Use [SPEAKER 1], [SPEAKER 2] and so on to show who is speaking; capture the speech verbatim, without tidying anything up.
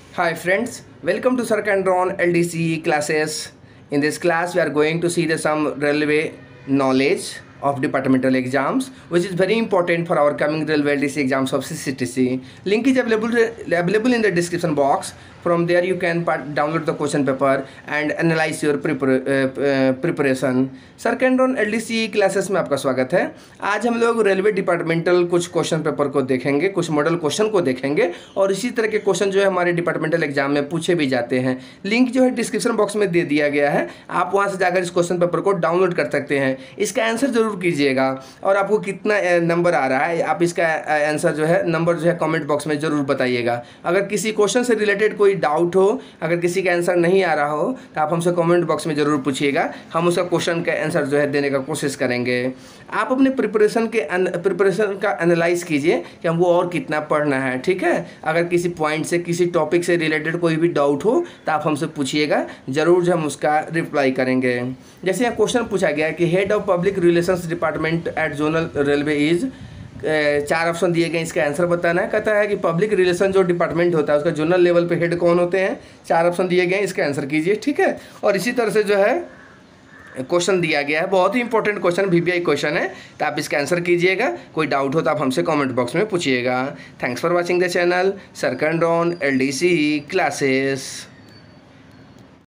[SPEAKER 1] Hi friends, welcome to Sarkandron L D C classes. In this class we are going to see the some railway knowledge of departmental exams, which is very important for our coming railway L D C exams of C C T C. Link is available available in the description box. From there you can part, download the question paper and analyze your prepar, uh, uh, preparation. सरकैंड्रॉन L D C classes में आपका स्वागत है। आज हम लोग railway departmental कुछ question paper को देखेंगे, कुछ मॉडल क्वेश्चन को देखेंगे और इसी तरह के क्वेश्चन जो है हमारे डिपार्टमेंटल एग्जाम में पूछे भी जाते हैं। लिंक जो है डिस्क्रिप्शन बॉक्स में दे दिया गया है, आप वहां से जाकर इस क्वेश्चन पेपर को डाउनलोड कर सकते हैं। इसका आंसर जरूर कीजिएगा और आपको कितना नंबर आ रहा है, आप इसका आंसर जो है नंबर जो है कॉमेंट बॉक्स में जरूर बताइएगा। अगर किसी क्वेश्चन से रिलेटेड कोई डाउट हो, अगर किसी का आंसर नहीं आ रहा हो तो आप हमसे कमेंट बॉक्स में ज़रूर पूछिएगा, हम उसका क्वेश्चन का आंसर जो है देने का कोशिश करेंगे। आप अपने प्रिपरेशन के प्रिपरेशन का एनालाइज कीजिए कि हमको और कितना पढ़ना है, ठीक है। अगर किसी पॉइंट से, किसी टॉपिक से रिलेटेड कोई भी डाउट हो तो आप हमसे पूछिएगा, ज़रूर जो हम उसका रिप्लाई करेंगे। जैसे यहाँ क्वेश्चन पूछा गया कि head of public relations department at zonal railway is, चार ऑप्शन दिए गए, इसका आंसर बताना है। कहता है कि पब्लिक रिलेशन जो डिपार्टमेंट होता है उसका जोनल लेवल पे हेड कौन होते हैं, चार ऑप्शन दिए गए, इसका आंसर कीजिए, ठीक है। और इसी तरह से जो है क्वेश्चन दिया गया है, बहुत ही इंपॉर्टेंट क्वेश्चन, वीवीआई क्वेश्चन है, तो आप इसका आंसर कीजिएगा। कोई डाउट हो तो आप हमसे कमेंट बॉक्स में पूछिएगा। Thanks for watching the channel सरकैंड्रॉन एल डी सी क्लासेस।